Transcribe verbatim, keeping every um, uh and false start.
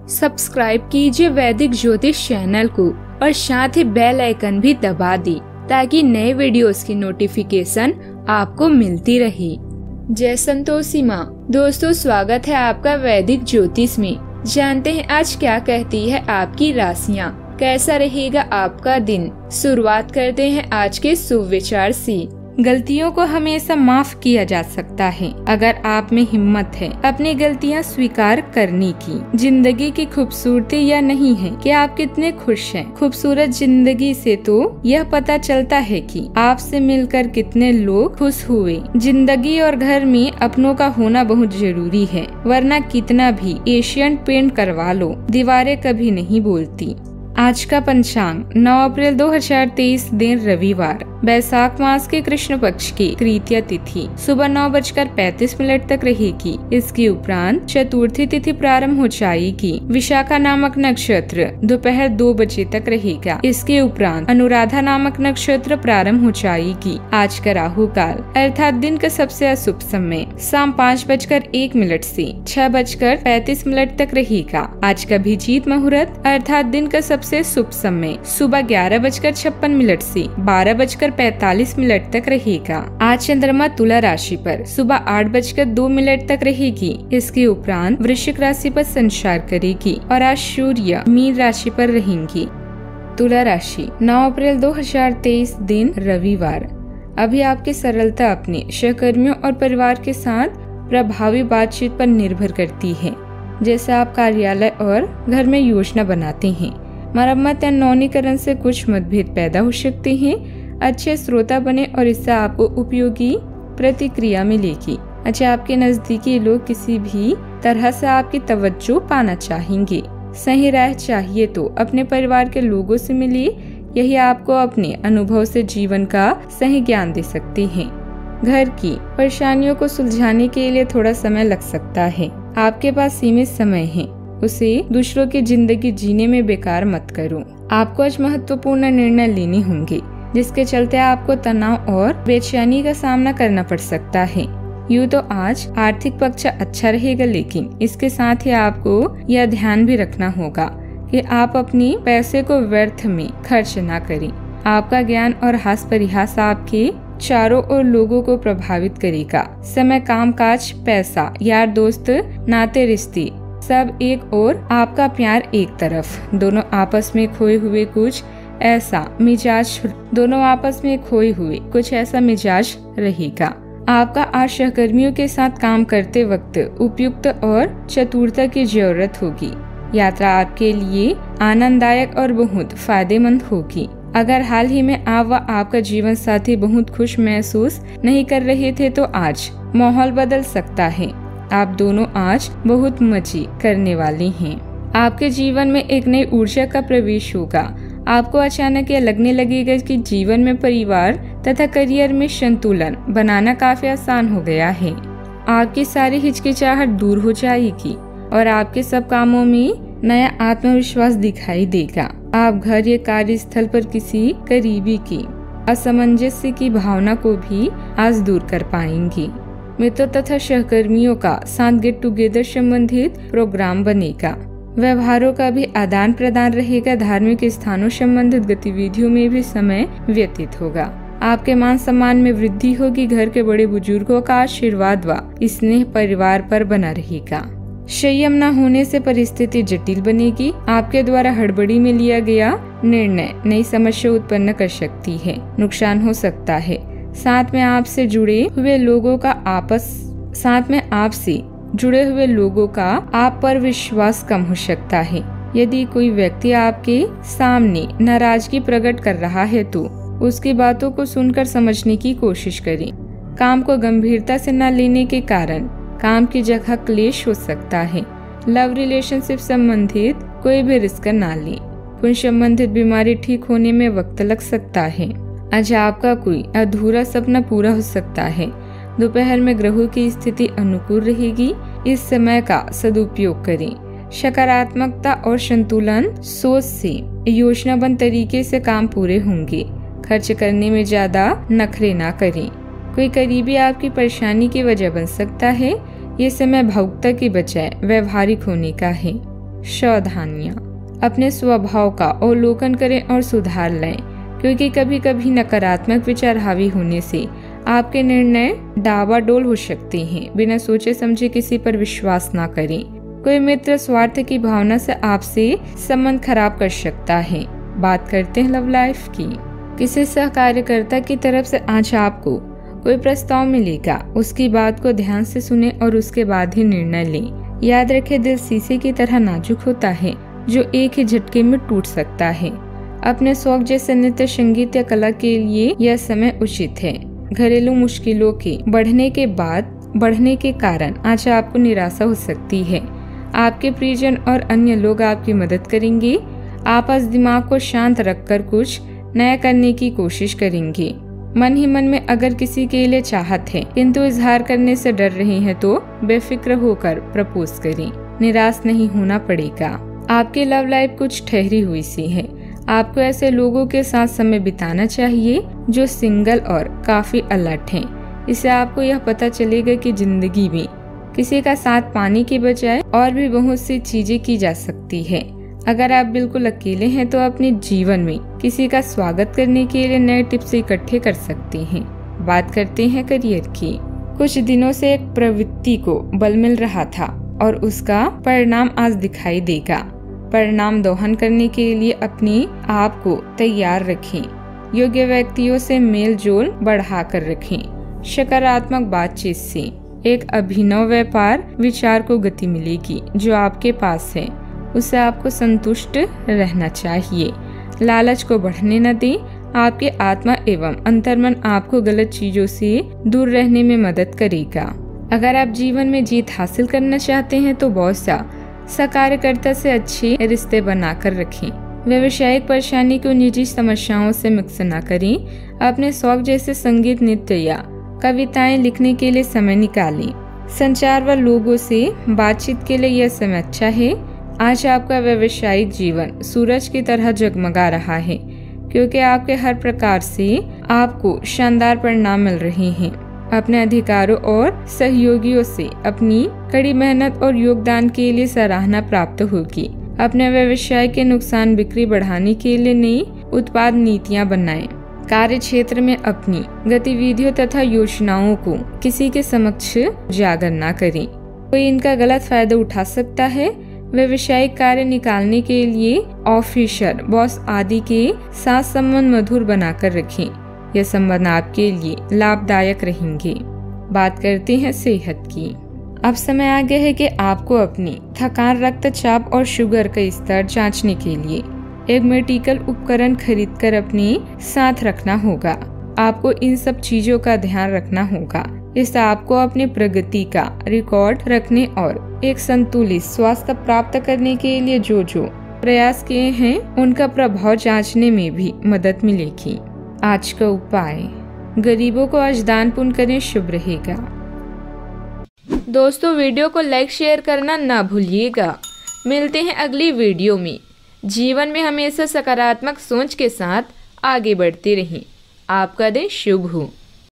Subscribe कीजिए वैदिक ज्योतिष चैनल को और साथ ही बेल आइकन भी दबा दी ताकि नए वीडियोस की नोटिफिकेशन आपको मिलती रहे। जय संतोषी माँ। दोस्तों, स्वागत है आपका वैदिक ज्योतिष में। जानते हैं आज क्या कहती है आपकी राशियाँ, कैसा रहेगा आपका दिन। शुरुआत करते हैं आज के शुभ विचार से। गलतियों को हमेशा माफ किया जा सकता है अगर आप में हिम्मत है अपनी गलतियां स्वीकार करने की। जिंदगी की खूबसूरती यह नहीं है कि आप कितने खुश हैं, खूबसूरत जिंदगी से तो यह पता चलता है कि आपसे मिलकर कितने लोग खुश हुए। जिंदगी और घर में अपनों का होना बहुत जरूरी है, वरना कितना भी एशियन पेंट करवा लो दीवारें कभी नहीं बोलती। आज का पंचांग नौ अप्रैल दो हजार तेईस, दिन रविवार, बैसाख मास के कृष्ण पक्ष की तृतीया तिथि सुबह नौ बजकर पैंतीस मिनट तक रहेगी। इसके उपरांत चतुर्थी तिथि प्रारंभ हो जाएगी। विशाखा नामक नक्षत्र दोपहर दो बजे तक रहेगा। इसके उपरांत अनुराधा नामक नक्षत्र प्रारंभ हो जाएगी। आज का राहु काल अर्थात दिन का सबसे अशुभ समय शाम पाँच बजकर एक मिनट से छह बजकर पैंतीस मिनट तक रहेगा। आज का अभिजीत मुहूर्त अर्थात दिन का सबसे शुभ समय सुबह ग्यारह बजकर छप्पन मिनट से बारह बजकर पैतालीस मिनट तक रहेगा। आज चंद्रमा तुला राशि पर सुबह आठ बजकर दो मिनट तक रहेगी। इसके उपरांत वृश्चिक राशि पर संचार करेगी और आज सूर्य मीन राशि पर रहेंगी। तुला राशि नौ अप्रैल दो हजार तेईस, दिन रविवार। अभी आपकी सरलता अपने सहकर्मियों और परिवार के साथ प्रभावी बातचीत पर निर्भर करती है। जैसे आप कार्यालय और घर में योजना बनाते हैं, मरम्मत या नवीनीकरण से कुछ मतभेद पैदा हो सकते हैं। अच्छे श्रोता बने और इससे आपको उपयोगी प्रतिक्रिया मिलेगी। अच्छा, आपके नजदीकी लोग किसी भी तरह से आपकी तवज्जो पाना चाहेंगे। सही राह चाहिए तो अपने परिवार के लोगों से मिलिए, यही आपको अपने अनुभव से जीवन का सही ज्ञान दे सकते हैं। घर की परेशानियों को सुलझाने के लिए थोड़ा समय लग सकता है। आपके पास सीमित समय है, उसे दूसरों की जिंदगी जीने में बेकार मत करो। आपको आज महत्वपूर्ण निर्णय लेने होंगे, जिसके चलते आपको तनाव और बेचैनी का सामना करना पड़ सकता है। यूँ तो आज आर्थिक पक्ष अच्छा रहेगा, लेकिन इसके साथ ही आपको यह ध्यान भी रखना होगा कि आप अपनी पैसे को व्यर्थ में खर्च ना करें। आपका ज्ञान और हास परिहास आपके चारों ओर लोगों को प्रभावित करेगा। समय, काम काज, पैसा, यार दोस्त, नाते रिश्ते सब एक और आपका प्यार एक तरफ। दोनों आपस में खोए हुए कुछ ऐसा मिजाज दोनों आपस में खोए हुए कुछ ऐसा मिजाज रहेगा। आपका आज सहकर्मियों के साथ काम करते वक्त उपयुक्त और चतुरता की जरूरत होगी। यात्रा आपके लिए आनंददायक और बहुत फायदेमंद होगी। अगर हाल ही में आप व आपका जीवन साथी बहुत खुश महसूस नहीं कर रहे थे तो आज माहौल बदल सकता है। आप दोनों आज बहुत मजे करने वाले हैं। आपके जीवन में एक नई ऊर्जा का प्रवेश होगा। आपको अचानक यह लगने लगेगा कि जीवन में परिवार तथा करियर में संतुलन बनाना काफी आसान हो गया है। आपकी सारी हिचकिचाहट दूर हो जाएगी और आपके सब कामों में नया आत्मविश्वास दिखाई देगा। आप घर या कार्यस्थल पर किसी करीबी की असमंजस्य की भावना को भी आज दूर कर पाएंगे। मित्रों तथा सहकर्मियों का साथ गेट टुगेदर संबंधित प्रोग्राम बनेगा। व्यवहारों का भी आदान प्रदान रहेगा। धार्मिक स्थानों संबंधित गतिविधियों में भी समय व्यतीत होगा। आपके मान सम्मान में वृद्धि होगी। घर के बड़े बुजुर्गों का आशीर्वाद व स्नेह परिवार पर बना रहेगा। संयम न होने से परिस्थिति जटिल बनेगी। आपके द्वारा हड़बड़ी में लिया गया निर्णय नई समस्या उत्पन्न कर सकती है, नुकसान हो सकता है। साथ में आपसे जुड़े हुए लोगों का आपस साथ में आपसे जुड़े हुए लोगों का आप पर विश्वास कम हो सकता है। यदि कोई व्यक्ति आपके सामने नाराजगी प्रकट कर रहा है तो उसकी बातों को सुनकर समझने की कोशिश करें। काम को गंभीरता से न लेने के कारण काम की जगह क्लेश हो सकता है। लव रिलेशनशिप संबंधित कोई भी रिस्क न लें। कोई संबंधित बीमारी ठीक होने में वक्त लग सकता है। आज आपका कोई अधूरा सपना पूरा हो सकता है। दोपहर में ग्रहों की स्थिति अनुकूल रहेगी। इस समय का सदुपयोग करें। सकारात्मकता और संतुलन सोच से योजनाबद्ध तरीके से काम पूरे होंगे। खर्च करने में ज्यादा नखरे ना करें। कोई करीबी आपकी परेशानी की वजह बन सकता है। ये समय भावुकता की बजाय व्यवहारिक होने का है। सावधानियाँ। अपने स्वभाव का अवलोकन करें और सुधार लाएं, क्योंकि कभी कभी नकारात्मक विचार हावी होने से आपके निर्णय डावाडोल हो सकते हैं। बिना सोचे समझे किसी पर विश्वास ना करें। कोई मित्र स्वार्थ की भावना से आपसे संबंध खराब कर सकता है। बात करते हैं लव लाइफ की। किसी सहकार्यकर्ता की तरफ से आज आपको कोई प्रस्ताव मिलेगा। उसकी बात को ध्यान से सुने और उसके बाद ही निर्णय लें। याद रखें, दिल शीशे की तरह नाजुक होता है जो एक ही झटके में टूट सकता है। अपने शौक जैसे नृत्य, संगीत या कला के लिए यह समय उचित है। घरेलू मुश्किलों के बढ़ने के बाद बढ़ने के कारण आज आपको निराशा हो सकती है। आपके प्रियजन और अन्य लोग आपकी मदद करेंगे। आप आज दिमाग को शांत रखकर कुछ नया करने की कोशिश करेंगे। मन ही मन में अगर किसी के लिए चाहत है किंतु इजहार करने से डर रहे हैं तो बेफिक्र होकर प्रपोज करें। निराश नहीं होना पड़ेगा। आपकी लव लाइफ कुछ ठहरी हुई सी है। आपको ऐसे लोगों के साथ समय बिताना चाहिए जो सिंगल और काफी अलर्ट हैं। इससे आपको यह पता चलेगा कि जिंदगी में किसी का साथ पाने के बजाय और भी बहुत सी चीजें की जा सकती है। अगर आप बिल्कुल अकेले हैं तो अपने जीवन में किसी का स्वागत करने के लिए नए टिप्स इकट्ठे कर सकते हैं। बात करते हैं करियर की। कुछ दिनों से एक प्रवृत्ति को बल मिल रहा था और उसका परिणाम आज दिखाई देगा। परिणाम दोहन करने के लिए अपने आप को तैयार रखें। योग्य व्यक्तियों से मेल जोल बढ़ा कर रखें। सकारात्मक बातचीत से एक अभिनव व्यापार विचार को गति मिलेगी। जो आपके पास है उससे आपको संतुष्ट रहना चाहिए। लालच को बढ़ने न दें। आपके आत्मा एवं अंतर्मन आपको गलत चीजों से दूर रहने में मदद करेगा। अगर आप जीवन में जीत हासिल करना चाहते हैं तो बॉस या सहकार्यकर्ता से अच्छे रिश्ते बनाकर रखें। व्यवसायिक परेशानी को निजी समस्याओं से मिक्स न करें। अपने शौक जैसे संगीत, नृत्य या कविताएं लिखने के लिए समय निकालें। संचार व लोगों से बातचीत के लिए यह समय अच्छा है। आज आपका व्यवसायिक जीवन सूरज की तरह जगमगा रहा है, क्योंकि आपके हर प्रकार से आपको शानदार परिणाम मिल रहे हैं। अपने अधिकारों और सहयोगियों से अपनी कड़ी मेहनत और योगदान के लिए सराहना प्राप्त होगी। अपने व्यवसाय के नुकसान बिक्री बढ़ाने के लिए नई उत्पाद नीतियां बनाएं। कार्य क्षेत्र में अपनी गतिविधियों तथा योजनाओं को किसी के समक्ष उजागर न करें। कोई इनका गलत फायदा उठा सकता है। व्यवसायिक कार्य निकालने के लिए ऑफिसर, बॉस आदि के साथ संबंध मधुर बनाकर रखें। यह संबंध आपके लिए लाभदायक रहेंगे। बात करते हैं सेहत की। अब समय आ गया है कि आपको अपनी थकान, रक्तचाप और शुगर का स्तर जांचने के लिए एक मेडिकल उपकरण खरीदकर अपने साथ रखना होगा। आपको इन सब चीजों का ध्यान रखना होगा। इससे आपको अपनी प्रगति का रिकॉर्ड रखने और एक संतुलित स्वास्थ्य प्राप्त करने के लिए जो जो प्रयास किए हैं उनका प्रभाव जांचने में भी मदद मिलेगी। आज का उपाय, गरीबों को आज दान पुण्य करें, शुभ रहेगा। दोस्तों, वीडियो को लाइक शेयर करना ना भूलिएगा। मिलते हैं अगली वीडियो में। जीवन में हमेशा सकारात्मक सोच के साथ आगे बढ़ते रहें। आपका दिन शुभ हो।